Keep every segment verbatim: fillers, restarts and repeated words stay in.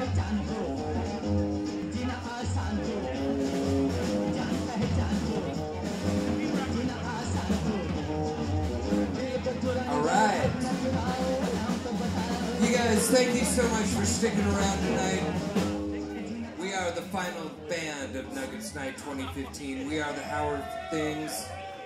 Thank you so much for sticking around tonight. We are the final band of Nuggets Night twenty fifteen. We are the Howard Things.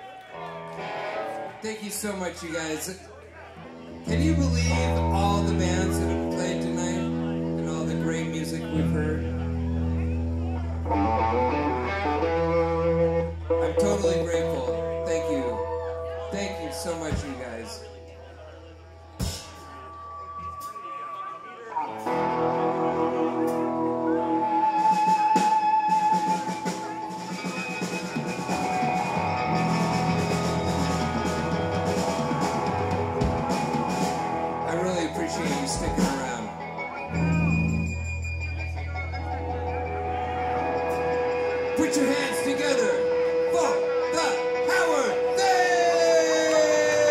Thank you so much, you guys. Can you believe all the bands that have played tonight and all the great music we've heard? I'm totally grateful. Thank you. Thank you so much, you guys. Put your hands together for the Howard Thing!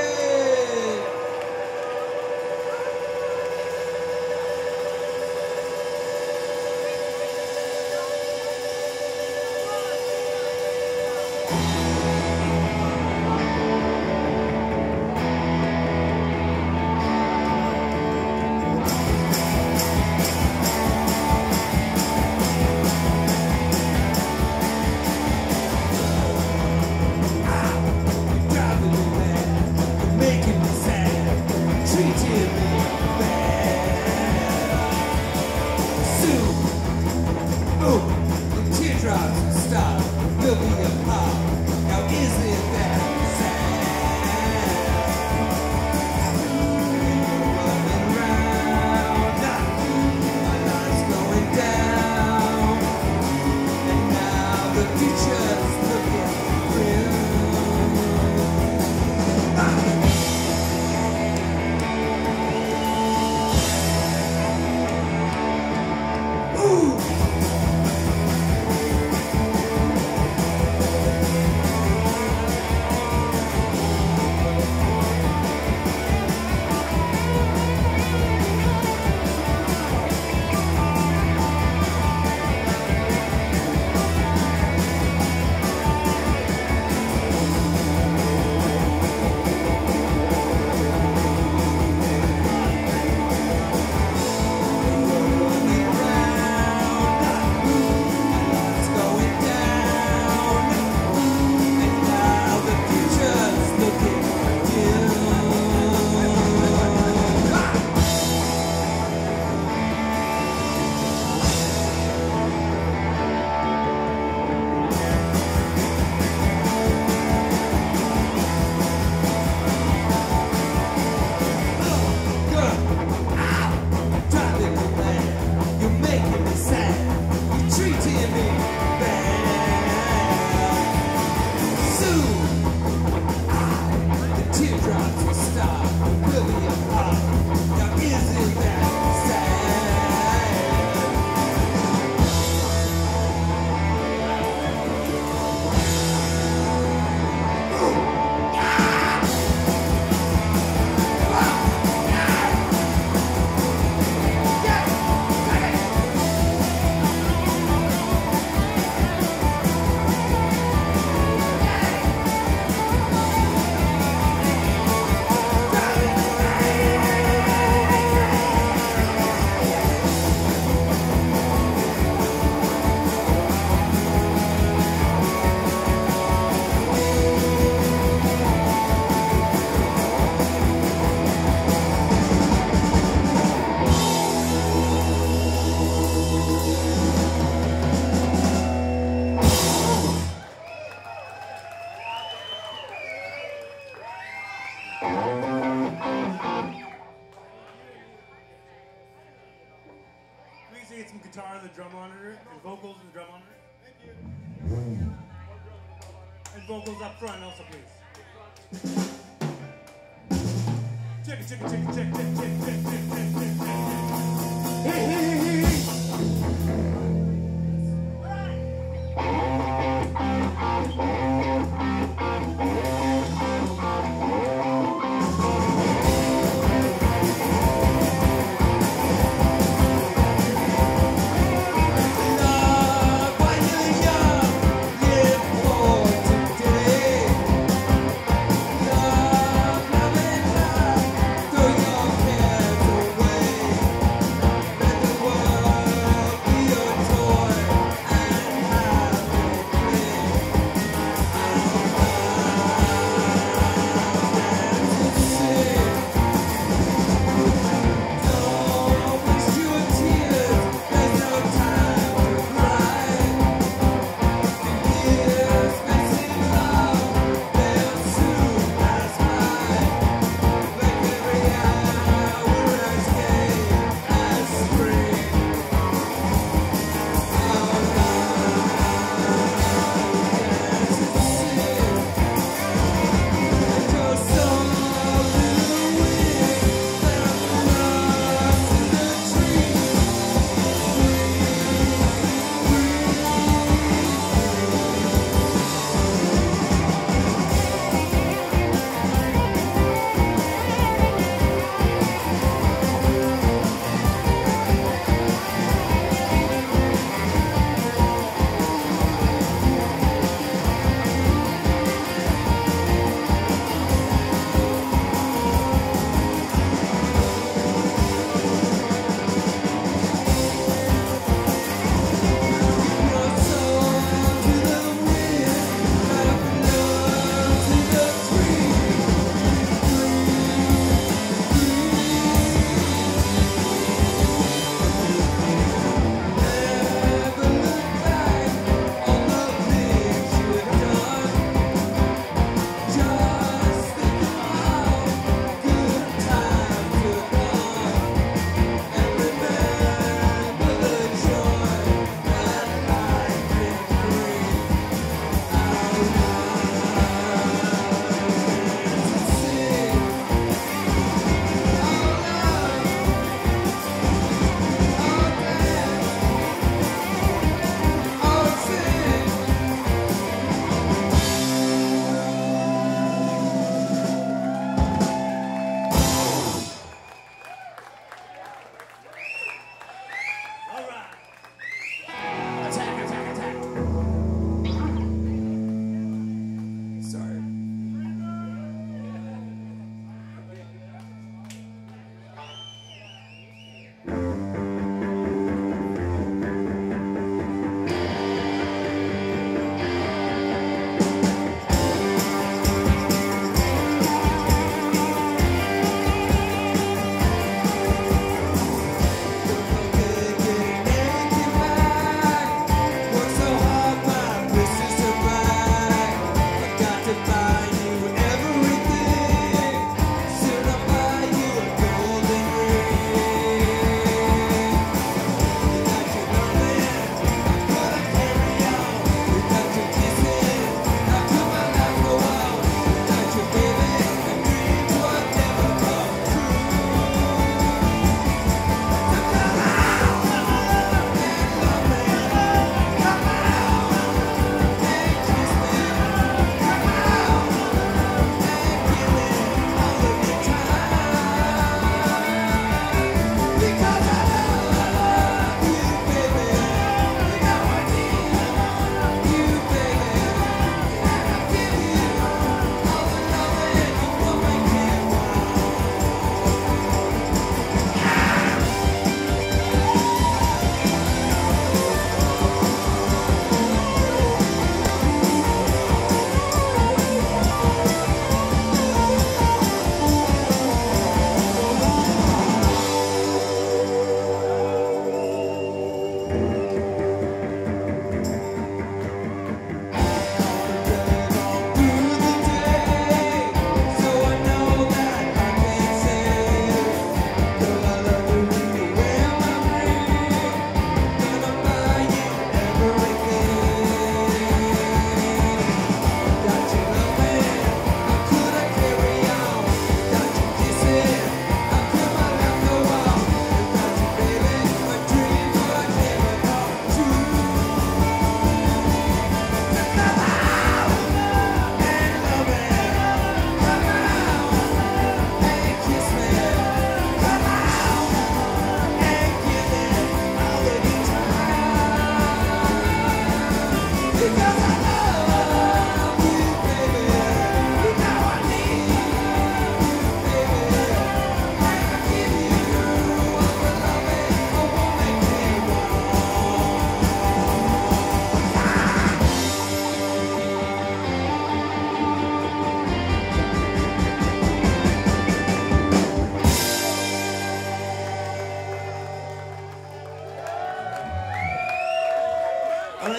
Guitar on the drum monitor, and vocals on the drum monitor. Thank you. And vocals up front also, please. Check it, check it, check it, check it, check it, check it, check it, check it, check it, check it. Hey, hey, hey, hey.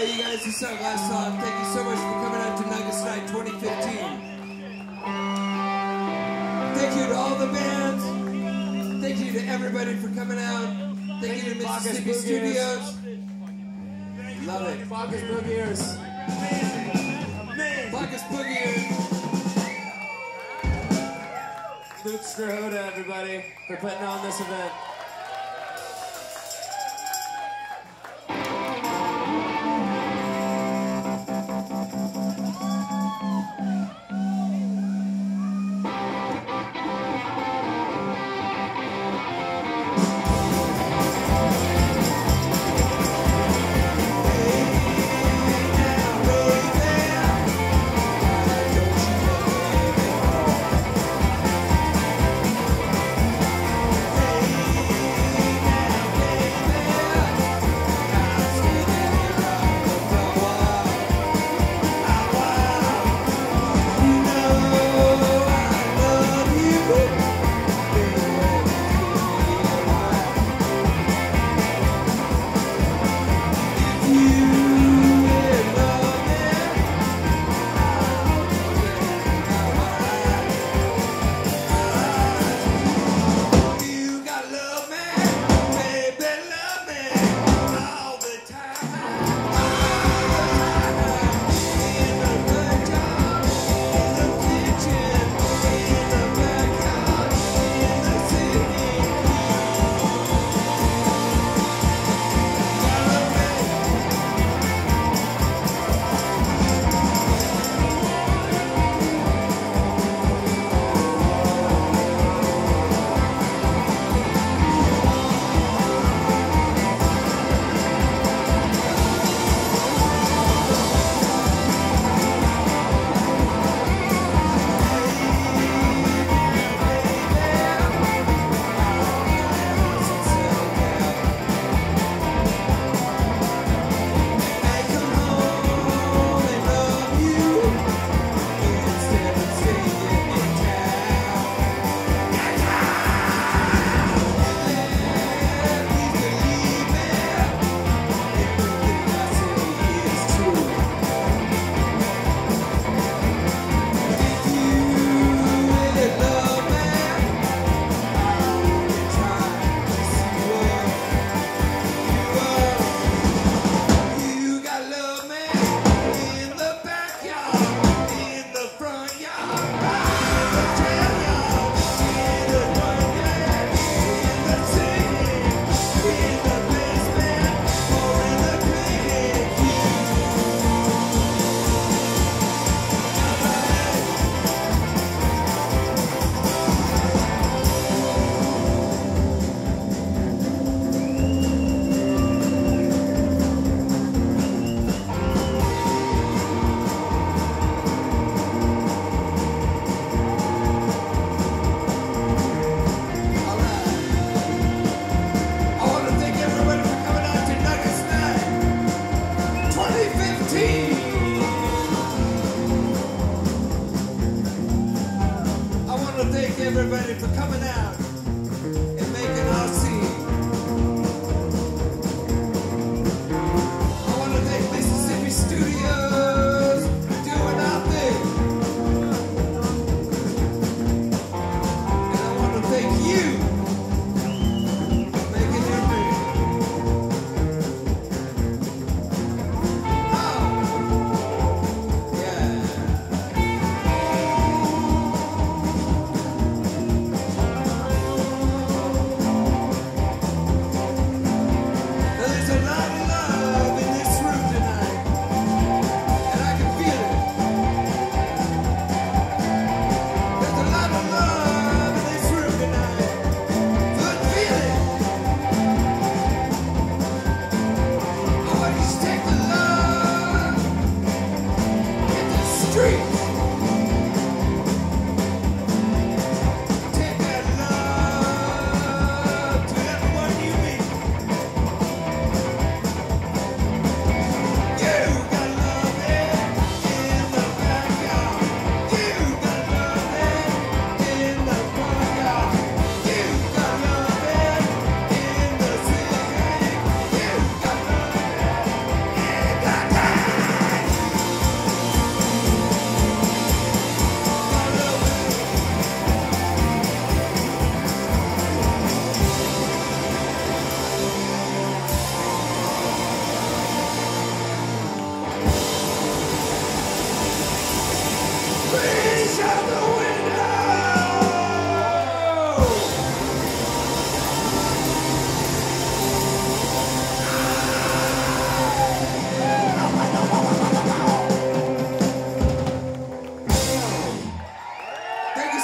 play you guys this song, last song. Thank you so much for coming out to Nuggets Night twenty fifteen. Thank you to all the bands. Thank you to everybody for coming out. Thank, Thank you to Mississippi Studios. Love it. Bacchus Boogiers. Bacchus Boogiers. Luke Strahoda, everybody, for putting on this event. Everybody for coming out and making our scene. I want to thank Mississippi Studios for doing our thing. And I want to thank you for making your thing. Oh, yeah.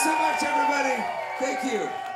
so much, everybody. Thank you.